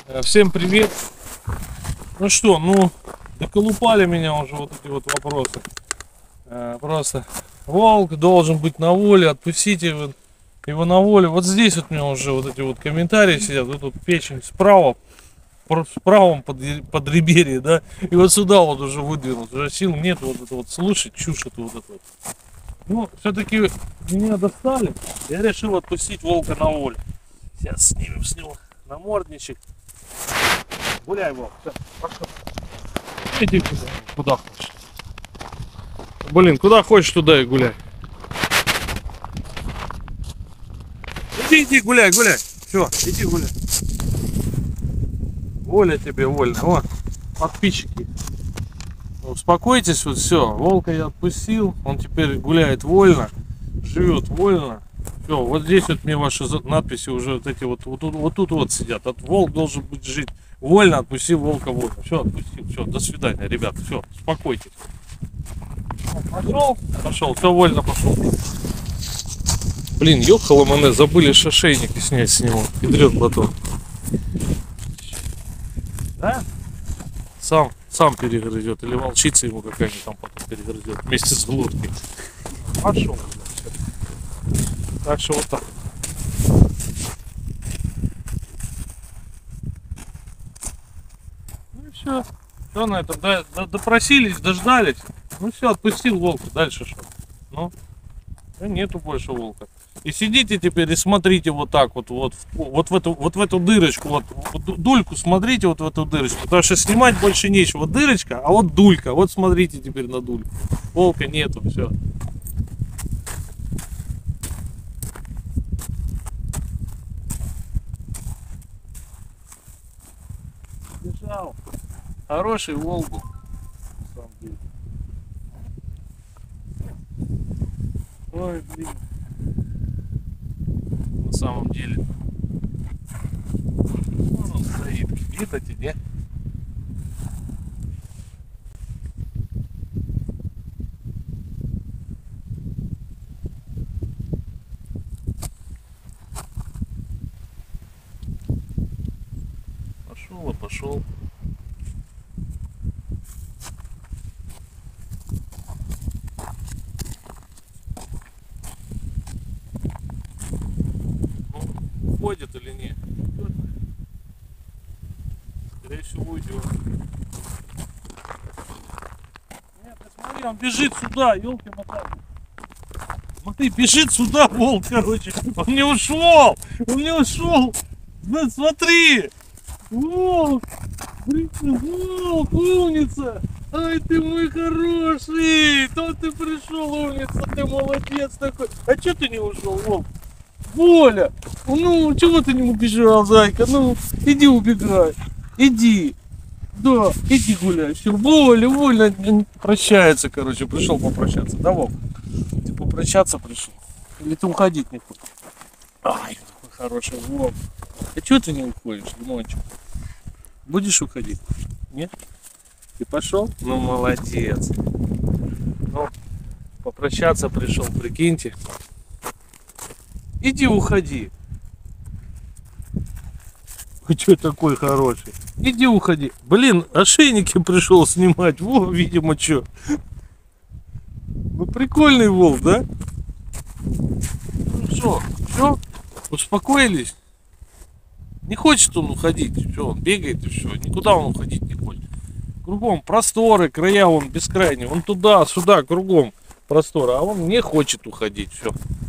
Всем привет. Ну что, доколупали меня уже вот эти вот вопросы. Просто волк должен быть на воле, отпустите его на воле. Вот здесь вот у меня уже вот эти вот комментарии сидят, вот тут печень справа, в правом подреберье, да, и вот сюда вот уже выдвинут, уже сил нет вот это вот слушать, чушь это вот это вот. Ну, все-таки меня достали, я решил отпустить волка на волю. Сейчас снимем с него намордничек. Гуляй, волк, все, пошел. Иди куда хочешь. Блин, куда хочешь, туда и гуляй. Иди, гуляй. Все, иди гуляй. Воля тебе, вольно. О, подписчики. Успокойтесь, вот все. Волка я отпустил. Он теперь гуляет вольно. Живет вольно. Все, вот здесь вот мне ваши надписи уже вот эти вот тут сидят. Волк должен быть жить вольно, отпусти волка вольно. Все, отпустил. Все, до свидания, ребят. Все, успокойтесь. Пошел, все вольно пошел. Блин, ёхала-мане, забыли шошейники снять с него. Ядрёт батон. Да? Сам перегрызет. Или волчица ему какая-нибудь там потом перегрызет вместе с глоткой. Пошел. Так что вот так. Ну и все. Все на этом. Допросились, дождались. Ну все, отпустил волка. Дальше что? Ну, нету больше волка. И сидите теперь и смотрите вот так вот в эту дырочку, вот дульку смотрите вот в эту дырочку, потому что снимать больше нечего. Вот дырочка, а вот дулька. Вот смотрите теперь на дульку. Волка нету, все. Бежал. Хороший волк был, на самом деле. Ой, блин. На самом деле. Вон он стоит. Видите, не? Пошел. Уходит или нет? Скорее всего уйдет. Нет, ты смотри, он бежит сюда, елки-моталки. Смотри, бежит сюда, волк, короче. Он не ушел! Да, смотри! Волк! Волк, умница! Ай, ты мой хороший! То ты пришел, умница, ты молодец такой. А че ты не ушел, волк? Воля! Ну, чего ты не убежал, зайка? Ну, иди убегай. Иди. Да, иди гуляй. Все, Воля прощается, короче. Пришел попрощаться. Да, Вов? Ты попрощаться пришел? Или ты уходить не хочешь? Ай, какой хороший Вов. А чего ты не уходишь, лимончик? Будешь уходить? Нет? Ты пошел? Ну, молодец. Ну, попрощаться пришел, прикиньте. Иди уходи. Вы что такой хороший? Иди уходи. Блин, ошейники пришел снимать. Во, видимо, что. Ну, прикольный волк, да? Ну что, все? Успокоились? Не хочет он уходить. Все, он бегает и все. Никуда он уходить не хочет. Кругом просторы, края, он бескрайний. Он туда, сюда, кругом просторы. А он не хочет уходить. Все.